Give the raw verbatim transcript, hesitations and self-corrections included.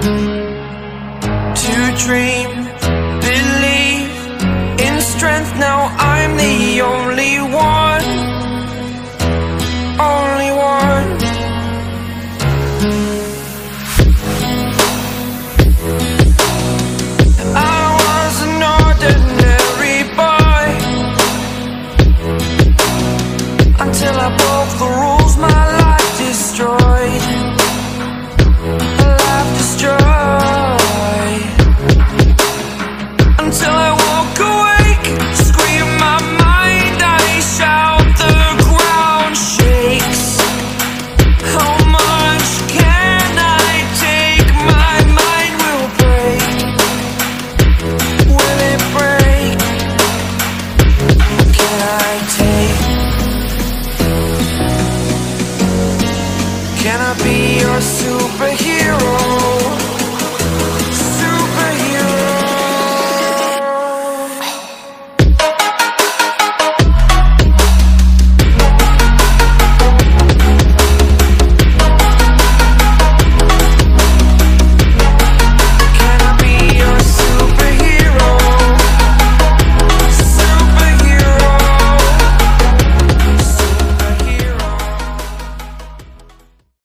To dream, believe in strength. Now I'm the only one, only one. I was an ordinary boy until I broke the rules, my life destroyed. Life destroyed. Until I walk awake, scream my mind, I shout, the ground shakes. How much can I take? My mind will break. Will it break? Can I take? Can I be your superhero?